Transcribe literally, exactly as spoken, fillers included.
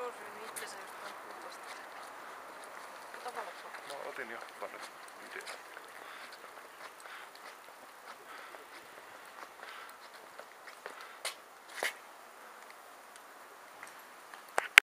ryynyt itsensä jostain kuulosta. Ota valot. Mä otin jo paljon videoa.